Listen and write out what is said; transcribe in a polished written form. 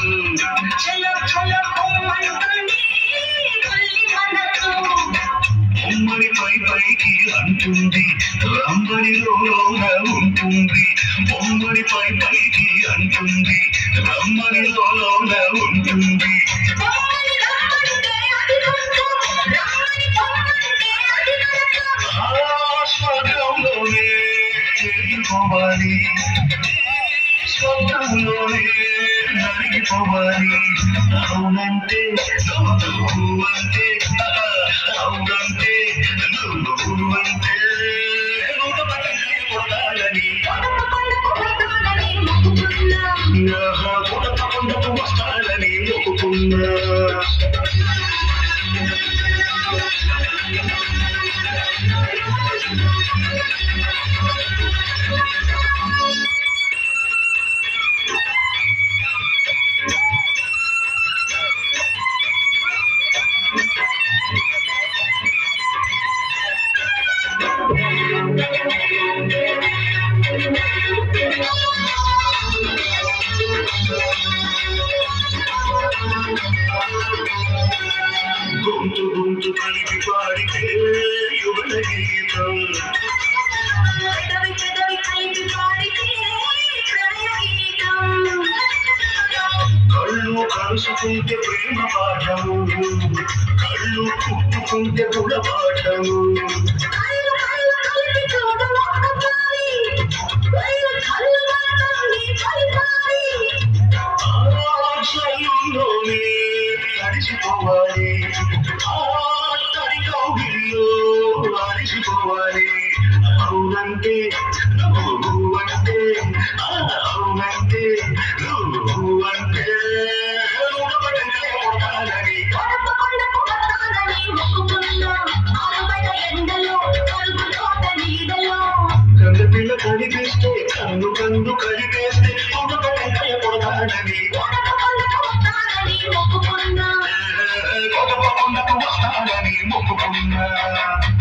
చలో చలో పొమ్మంటుంది మళ్ళీ మనసు ఉమ్మడి పైకి అంటుంది రంబడిలోన ఉంటుంది ఉమ్మడి పైకి అంటుంది రంబడిలోన ఉంటుంది స్వర్గంలోనే జరిగిపోవాలి స్వర్గంలోనే జరిగిపోవాలి అవునంటే నువ్వంటే అవునంటే నువ్వంటే నూట పట్టంగా కొడాలని కొడతకుండకు వస్తాలని మొక్కుకున్నా గొంతు గొంతు కలిపి పాడితే యువన గీతం పెదవి పెదవి కలిపి పాడితే ప్రణయ గీతం కళ్ళు కలుసుకుంటే ప్రేమ పాఠము కళ్ళు కుట్టుకుంటే గుణపాఠము అడిసిపోవాలి తడికౌగిల్లో అడిసిపోవాలి అవునంటే నువ్వంటే అవునంటే నువ్వంటే రుణపడంగా కొట్టాలని కన్నపిల్ల కనిపిస్తే కన్ను కన్ను కలిపేస్తే రుణపడంగా కొడతాడని కొడపకుండకు వస్తాడని మొక్కుకున్నా